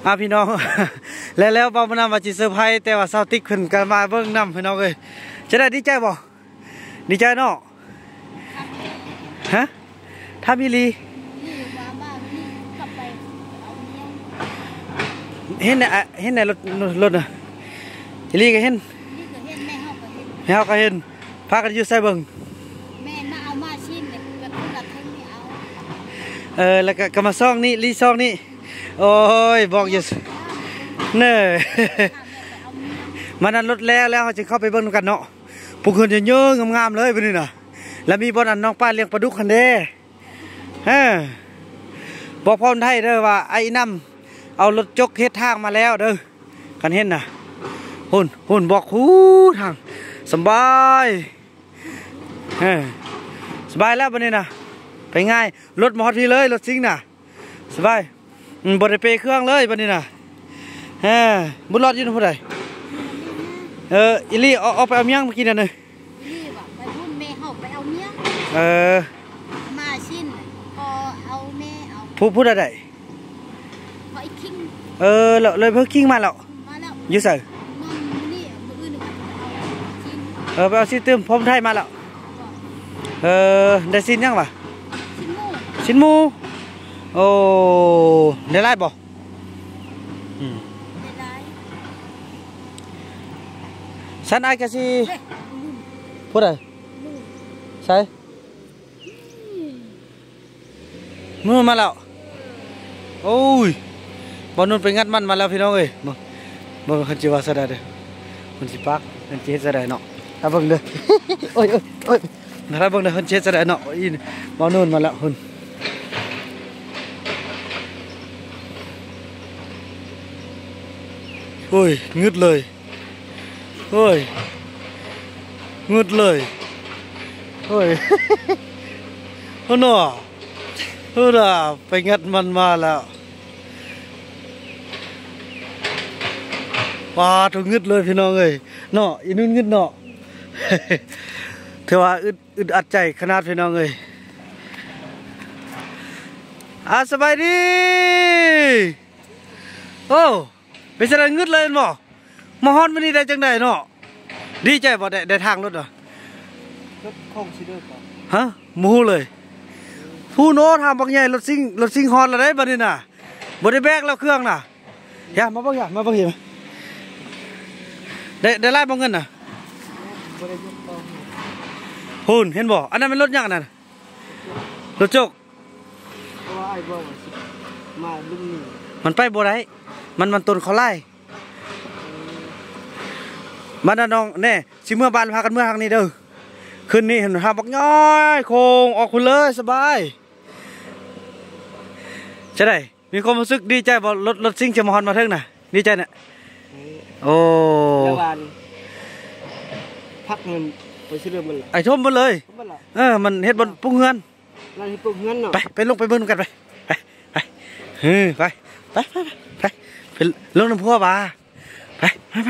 พี่น้อง แล้วบ่มานำว่าจิเซอร์ไพรส์แต่ว่าเซาติ๊กขึ้นกันมาเบิ่งนำพี่น้องเอ้ยจะได้ดีใจบ่ดีใจเนาะฮะถ้ามีลีเห็นในรถน่ะลีก็เห็นแม่เฮาก็เห็นพากันอยู่ใส่เบิ่งแม่มาเอามาชิ้นเลยก็คือละทั้งนี้เอาแล้วก็มาซ่องนี่ลีซ่องนี่โอ้ยบอกอยู่เน่มันนั่นรถแล้วเขาจะเข้าไปเบิ่งกันเนาะผู้คนเยอะๆงามๆเลยไปนี่น่ะแล้วมีบ่อนอันน้องป้าเลี้ยงปลาดุกคันเด้บอกพ่อไทยเด้อว่าไอ้น้ำเอารถจกเฮ็ดทางมาแล้วเด้อกันเห็นน่ะหุ่นบอกหูทางสบายสบายแล้วบัดนี้น่ะไปง่ายรถมอดพี่เลยรถซิ่งน่ะสบายบริเปเครื่องเลยบัดนี้น่ะบุญรอดยืนผู้ใดอิลี่เอาไปเอาเมี่ยงมากินอันนึงนี่ว่าไปพุ่นแม่เฮาไปเอาเมี่ยงมาชิ้นพอเอาแม่เอาพูดอะไรพอไอ้คิงเลยเพิ่งคิงมาแล้วยืดใส่นี่มืออื่นไปเอาชิ้นเติมพร้อมไทยมาแล้วได้ชิ้นยังปะชิ้นหมูโอ้ได้ไรบ่ฉันไอ้กะสิพูดอะไรใช่มือมาแล้วโอ้ยบอลนุ่นไปงัดมันมาแล้วพี่น้องเอ้ยมึงคันจีวาสดาเด้อคันจีปักคันจีสดาเนาะถ้าเบิ่งเด้อโอ้ยถ้าเบิ่งเด้อคันจีสดาเนาะอีบอลนุ่นมาแล้วคุณโอ้ยงึดเลยโอ้ยงึดเลยโอ้ยโอ้หนอไปงัดมันมาแล้วว้าถูกงึดเลยพี่น้องเอ้ยเนาะอีนุ่นงึดเนาะเทว่าอึดอัดใจขนาดพี่น้องเอ้ยสบายดีโอ้ไปแสดงงึดเลยบ่มาฮอนวันนี้ได้จังไดเนาะดีใจบ่ได้ทางรถเหรอรถคงสิเด้อครับฮะมูเลยผู้โน้ทำบางใหญ่รถซิ่งฮอนอะไรบ้านี่น่ะบริแบกแล้วเครื่องน่ะอย่ามาบ้างเห็นได้ไล่บ้างเงินน่ะหุ่นเห็นบ่อันนั้นเป็นรถยังนั่นรถจกมาลุงนี่มันไปบ่ได้มันต้นเขาไล่มันน้องแน่ชิเมื่อบ้านพากันเมื่อทางนี้เด้อคืนนี้เห็นทางบักย้อยโค้งออกคุณเลยสบายใช่ไหมมีความรู้สึกดีใจบ่รถซิ่งจะมาฮอนมาเท่งน่ะดีใจน่ะโอ้พักเงินไปซื้อเรื่องมันไอ้ทุ่มมันเลยมันเฮ็ดบนปุ้งเงินไปลงไปเบิ้ลกันไปลงน้ำพัวบ่าไป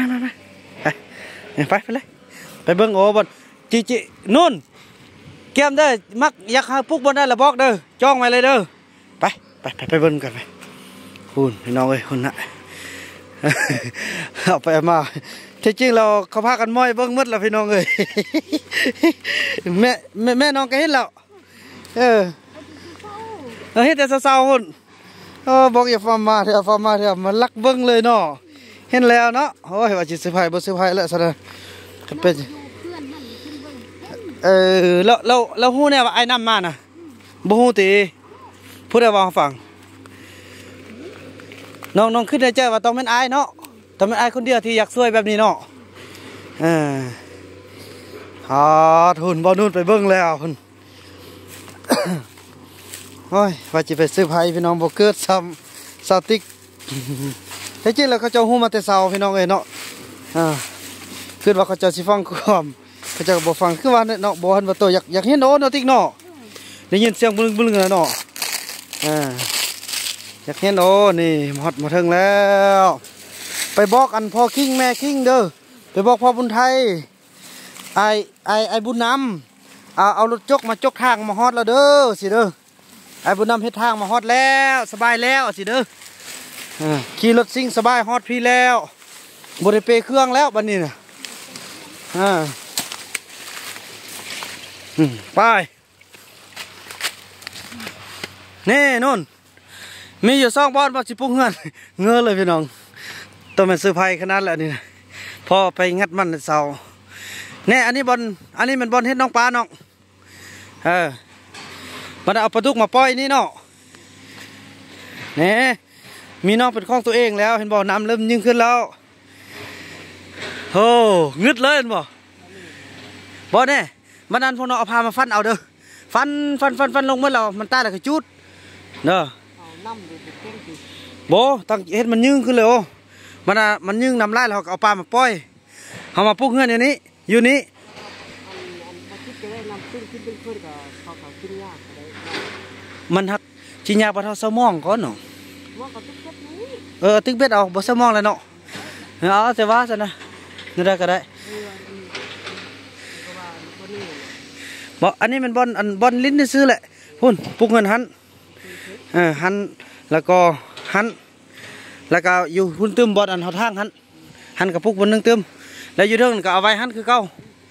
เลยไปเบิ้งโอ้บนจีนู่นแก้มเด้อมักอยากหาปุ๊กบนได้ละบอกเด้อจ้องไว้เลยเด้อไปเบิ้งกันไปคุณพี่น้องเอ้ยคุณน่ะเอาไปมาที่จริงเราเขาพากันม้อยเบิ้งมืดแล้วพี่น้องเอ้ยแม่น้องก็เห็นแล้วเห็นแต่เศร้าๆหุ่นบอกอย่าฟอร์มาเถอะมันลักเบิ้งเลยเนาะเห็นแล้วเนาะโอ้ยว่าจิตเสียภัยบ่เสียภัยแล้วซะนะเป็นแล้วฮู้เนี่ยว่าไอ้น้ำมาน่ะบ่ฮู้ติพูดได้ว่าฟังน้องขึ้นในใจว่าต้องเป็นไอ้เนาะต้องเป็นไอ้คนเดียวที่อยากช่วยแบบนี้เนาะทุนบอลนู่นไปเบิ้งแล้วคุณโอ้ยว่าจะไปซื้อไผ่พี่น้องบอกเกิดซ้ำซาติกแท้จริงแล้วเขาจะหู้มาแต่เช้าพี่น้องเอ้ยเนาะคือว่าเขาจะสิฟังความเขาจะบอกฟังคือว่าเนาะบอกหันว่าตัวอยากเห็นโอ้เนาะติ๊กเนาะได้ยินเสียงบึ้งเนาะอยากเห็นโอ้นี่มาถึงแล้วไปบอกอันพ่อคิงแม่คิงเด้อไปบอกพ่อบุญไทยไอบุญนำเอารถจกมาจกทางมาฮอดแล้วเด้อสิเด้อไอบุญนำเฮ็ดทางมาฮอดแล้วสบายแล้วสิเด้อขี่รถซิ่งสบายฮอดพี่แล้วบริเปเครื่องแล้วบัดนี้น่ะไปนี่นู่นมีอยู่2 บอนบ่สิปลุกเฮือนเงือเลยพี่น้องต้องเป็นซื้อไผ่ขนาดแล้วนี่นะพอไปงัดมันเสาแน่อันนี้มันบอลเฮ็ดน้องปลาน้องมันเอาปลาดุกมาปล่อยนี่เนาะแน่มีน้องเป็นของตัวเองแล้วเห็นบ่น้ำเริ่มยิ่งขึ้นแล้วโอ้งึดเลยเห็นบ่แน่มันนั้นพวกน้องเอาพามาฟันเอาเด้อฟันลงเมื่อเรามันตายแล้วก็จุดเด้อบ่ตั้งเฮ็ดมันยิ่งขึ้นเลยโอ้มันยิ่งนำลายแล้วเอาปลามาปล่อยเอามาปลุกเฮือนอย่างนี้อยู่นี้มันหักชิญาปะเท่าสมองก่อนเนาะติ๊กเบ็ดเอาบ่สมองเลยเนาะเอาแต่ว่าซะนะนี่ได้ก็ได้บ่อันนี้มันบอลลิ้นซื้อแหละพุ่นปลุกเงินหันหันแล้วก็หันแล้วก็อยู่พุ่นตึมบอลอันเขาทางหันกับปลุกบนนึงตึมแล้วอยู่เรื่องก็เอาไว้หันคือเก่า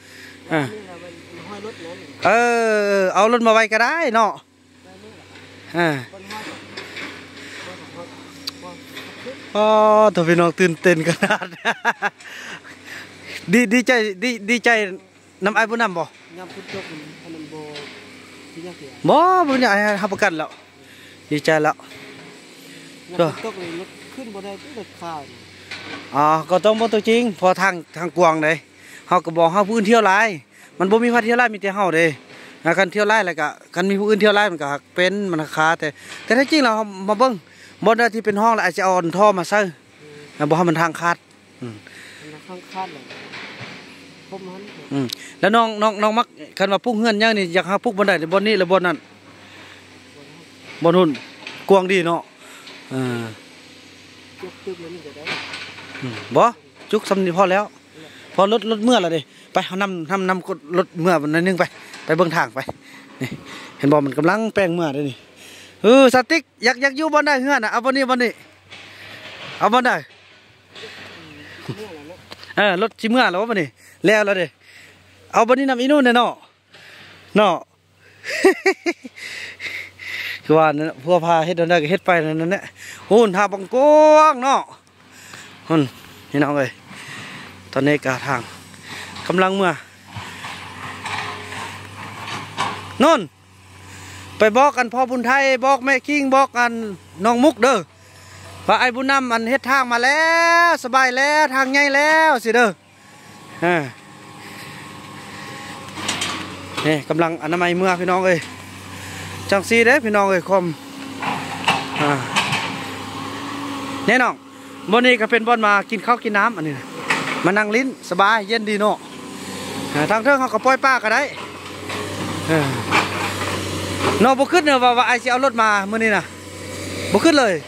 เอารถมาไว้ก็ได้เนาะตัวพี่น้องตื่นเต้นขนาดดีใจน้ำไอ้บุญนำบ่น้ำพุทธอันนั้นบ่ที่ยากเสียบุญใหญ่ให้ประกันแล้วดีใจแล้วน้ำพุทธเลยรถขึ้นบ่ได้ก็รถขาดก็ต้องบ่ตัวจริงพอทางกวางเลยเฮาก็บอกเฮาผู้อื่นเที่ยวไล่มันบ่มีพาเที่ยวไล่มีแต่เฮาเด้กันเที่ยวไล่แล้วก็กันมีผู้อื่นเที่ยวไล่มันก็เป็นมันราคาแต่ถ้าจริงเรามาเบิ่งบ่ได้ที่เป็นห้องแล้วอาจจะเอาท่อมาใส่บ่ให้มันทางคาดทางคาดเลยแล้วน้องมักคันว่าปุ๊กเฮือนยังนี่อยากหาปุ๊กบนใดหรือบนนี้หรือบนนั้นบนหุ่นกวางดีเนาะจุกตึกแล้วนี่จะได้บ่จุกสำนีพอแล้วพอรถเมื่อแล้วดิไปเอานำรถเมื่อวันนึงไปเบิ่งทางไปนี่เห็นบ่มันกำลังแป้งเมื่อได้นี่สติ๊กอยากอยู่บนได้เฮือนเอาบนนี้เอาบนได้รถชิเมื่อแล้ววะนี่แล้วเด้เอาบนนี้นำอีนู่นเนาะคือว่าพวกพาเฮ็ดได้ก็เฮ็ดไปนั่นแหละหุ่นทาบังกวางเนาะหุ่นนี่น้องเอ้ยตอนนี้กาทางกำลังเมื่อนู่นไปบอกกันพ่อบุญไทยบอกแม่คิงบอกกันน้องมุกเด้อว่าไอ้บุญนำมันเฮ็ดทางมาแล้วสบายแล้วทางใหญ่แล้วสิเด้อนี่กำลังอนามัยเมื่อพี่น้องเอ้ยจังซีเด้พี่น้องเอ้ยคมแน่น้องบนนี้ก็เป็นบอนมากินข้าวกินน้ำอันนี้มานั่งลิ้นสบายเย็นดีเนาะทางเทิงเขาก็ปล่อยป้าก็ได้นอบุขึ้นเนอะว่าไอซีเอารถมาเมื่อนี้นะบุขึ้นเลย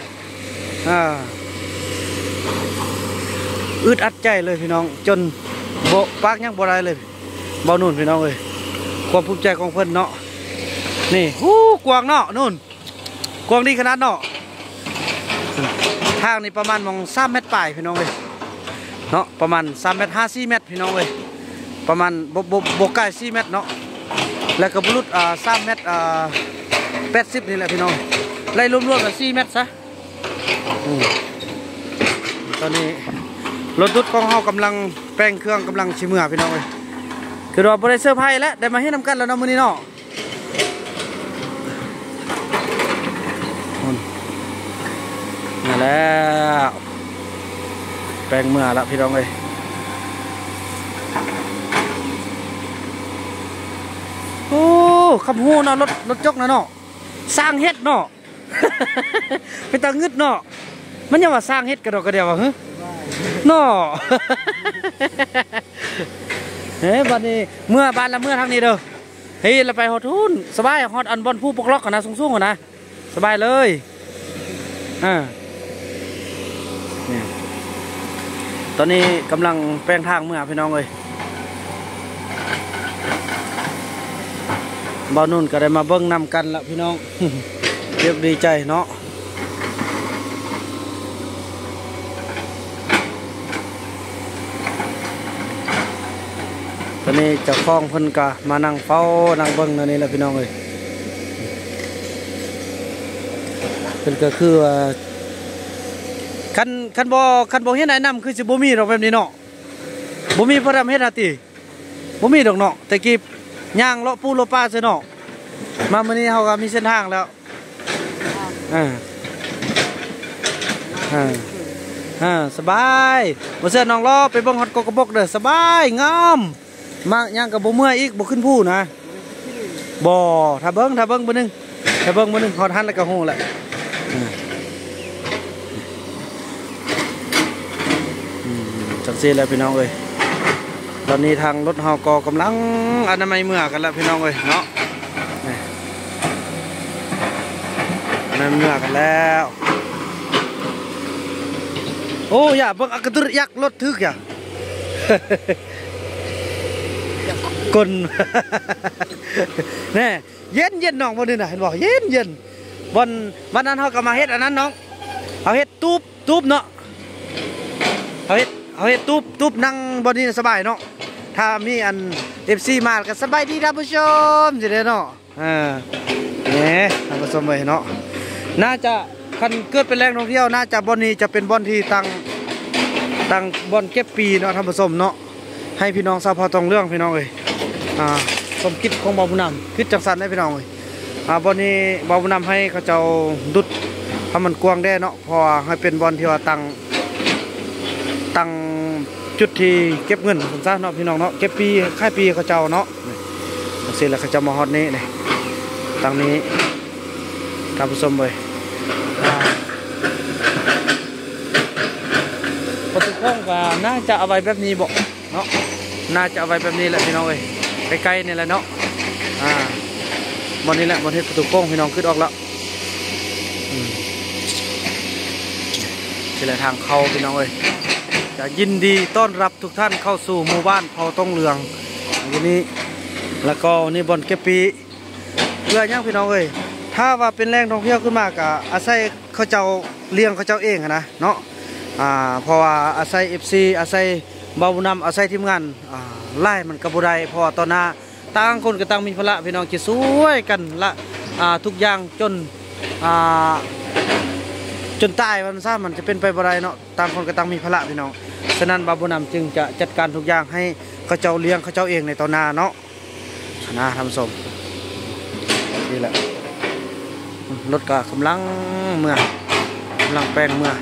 อึดอัดใจเลยพี่น้องจนโบปากยังบ่ได้เลยเบานุ่นพี่น้องเลยความภูมิใจของเพื่อนเนาะนี่กวางเนาะนุ่นกวางดีขนาดเนาะทางนี่ประมาณมอง3 เมตรปลายพี่น้องเลยเนาะประมาณ3 เมตร4 เมตรพี่น้องเลยประมาณบกใกล้4 เมตรเนาะแล้วก็บรุษ3 เมตร80นี่แหละพี่น้องไล่รวมๆกัน4 เมตรซะตอนนี้รถดุดของเฮากำลังแป้งเครื่องกำลังชิมเมื่อพี่น้องเลยคือเราบริเซอร์ไพรส์แล้วได้มาให้นำกันแล้วเนาะมื้อนี้เนาะมาแล้วแป้งเมื่อแล้วพี่น้องเลยโอ้คำหูเนาะรถจกนะเนาะสร้างเฮ็ดเนาะไปตะงึดเนาะมันยังว่าสร้างเฮ็ดกระดอกกระเดียววะฮึเนาะเฮ้ยบ้านนี้เมื่อบ้านละเมื่อทางนี้เด้อเฮ้ยเราไปฮอดทุนสบายฮอดอันบอลผู้ปกล็อกกันนะสูงๆกันนะสบายเลยนี่ตอนนี้กำลังแป้งทางเมื่อพี่น้องเลยบ่าวนุ่นก็ได้มาเบิ้งนำกันแล้วพี่น้องเรียบดีใจเนาะอนนี้เจ้าของเพิ่นก็มานั่งเฝ้านั่งเบิ่งนั่นนี่แหละพี่น้องเอ้ยเพิ่นก็คือว่าคันบ่เฮ็ดแนะนำคือสิบ่มีดอกแบบนี้เนาะบ่มีพระดำเฮ็ดหาติบ่มีดอกเนาะแต่กี้ย่างเลาะปูเลาะป่าซะเนาะมามื้อนี้เฮาก็มีเส้นทางแล้วสบายบ่เสื้อน้องล้อไปเบิ่งฮอดกกระบกเด้อสบายงามมาย่างก็บ่เมื่อยอีกบ่ขึ้นภูนะบ่ถ้าเบิ่งมื้อนึงฮอดหันแล้วก็ฮู้แหละจังซี่แหละพี่น้องเอ้ยตอนนี้ทางรถเฮาก็กำลังอนามัยเมื่อกันแล้วพี่น้องเอ้ยเนาะอนามัยเมื่อกันแล้วโอ้ยเบิ่งอักกระตุรยักรถทึกอย่า กลแน่เย็นน้องบ่นี่น่ะเห็นบ่เย็นวันนั้นเฮาก็มาเฮ็ดอันนั้นน้องเอาเฮ็ดตูบเนาะเอาเฮ็ดตูบนั่งบ่นี่สบายเนาะถ้ามีอัน FC มาก็สบายดีท่านผู้ชมสิได้เนาะนี่ท่านผู้ชมเอ้ยเนาะน่าจะคันเกิดเป็นแหล่งท่องเที่ยวน่าจะบ่อนนี้จะเป็นบ่อนที่ตั้งบ่อนเก็บปีเนาะท่านผู้ชมเนาะให้พี่น้องทราบพอตรงเรื่องพี่น้องเอ้ยสมคิดของบ่าวบุญนำคิดจังสันให้พี่น้องเลยบอลนี้บ่าวบุญนำให้เขาเจ้าดุดทำมันกว้างได้เนาะพอให้เป็นบอลที่ว่าตั้งจุดที่เก็บเงินสมซะเนาะพี่น้องเนาะเก็บปีค่ายปีเขาเจ้าเนาะเสร็จแล้วเขาเจ้ามาฮอดนี้นี่ตั้งนี้ท่านผู้ชมเลยประตูห้องก็น่าจะเอาไว้แบบนี้บอกเนาะน่าจะเอาไว้แบบนี้แหละพี่น้องเอ้ยใกล้ๆนี่แหละเนาะบอลนี้แหละบอลเฮ็ดประตูโค้งพี่น้องขึ้นออกแล้วนี่แหละทางเข้าพี่น้องเอ้ยจะยินดีต้อนรับทุกท่านเข้าสู่หมู่บ้านเผาต้องเหลืองวันนี้แล้วก็นี่บอลเก็บปีเพื่อย่างพี่น้องเอ้ยถ้าว่าเป็นแหล่งท่องเที่ยวขึ้นมากะอาศัยเขาเจ้าเลี้ยงเขาเจ้าเองนะเนาะเพราะว่าอาศัย FC อาศัยบ่าวบุญนำอาศัยทีมงานไล่มันกระบุได้เพราะตอนหน้าต่างคนก็ต่างมีภาระพี่น้องจะช่วยกันละทุกอย่างจนตายวันซ่ามันจะเป็นไปบ่ได้เนาะต่างคนก็ต่างมีภาระพี่น้องฉะนั้นบ่าวบุญนำจึงจะจัดการทุกอย่างให้เขาเจ้าเลี้ยงเขาเจ้าเองในตอนหน้าเนาะนะทำสมนี่แหละรถก็กำลังแปลงเมื่อ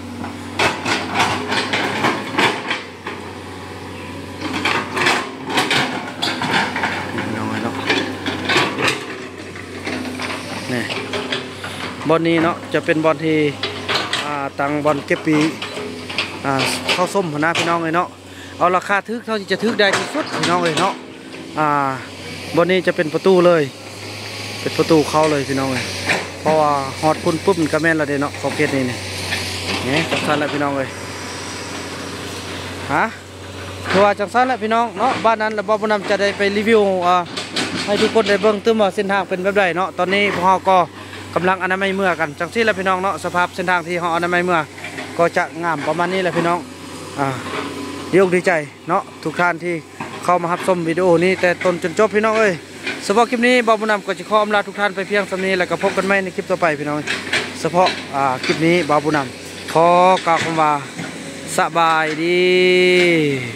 บอลนี้เนาะจะเป็นบอลที่ตังบอลเก็บปีเข้าส้มนะพี่น้องเลยเนาะเอาราคาทึกเท่าที่จะทึกได้ที่สุดพี่น้องเลยเนาะบอลนี้จะเป็นประตูเลยเป็นประตูเข้าเลยพี่น้องเลยเพราะว่าฮอตพุ่นปุ๊บมันก็แม่นละเดเนาะขอบเขตนี้นี่จังสันแล้วพี่น้องเลยคือว่าจังสันแล้วพี่น้องเนาะบ้านนั้นแล้วบ่าวบุญนำจะได้ไปรีวิวให้ทุกคนได้เบิ่งตื้มว่าเส้นทางเป็นแบบใดเนาะตอนนี้พวกเราก็กำลังอนามัยเมื่อกันจังซี่แหละพี่น้องเนาะสภาพเส้นทางที่เราอนามัยเมื่อก็จะงามประมาณนี้แหละพี่น้องดีใจเนาะทุกท่านที่เข้ามารับชมวิดีโอนี้แต่ต้นจนจบพี่น้องเอ้ยเฉพาะคลิปนี้บ่าวบุญนำก็จะขออำลาทุกท่านไปเพียงเท่านี้แล้วก็พบกันใหม่ในคลิปต่อไปพี่น้องเฉพาะคลิปนี้บ่าวบุญนำขอกล่าวคำว่าสบายดี